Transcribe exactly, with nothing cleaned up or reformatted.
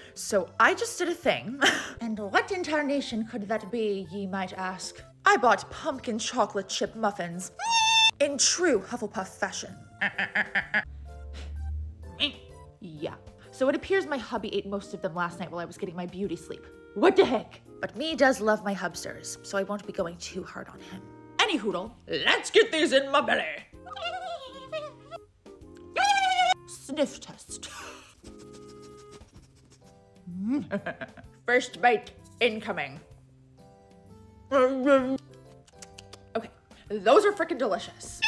So I just did a thing. And what in tarnation could that be, ye might ask? I bought pumpkin chocolate chip muffins in true Hufflepuff fashion. Yeah. So it appears my hubby ate most of them last night while I was getting my beauty sleep. What the heck? But me does love my hubsters, so I won't be going too hard on him. Any hoodle, let's get these in my belly. Sniff test. First bite incoming. Okay, those are freaking delicious.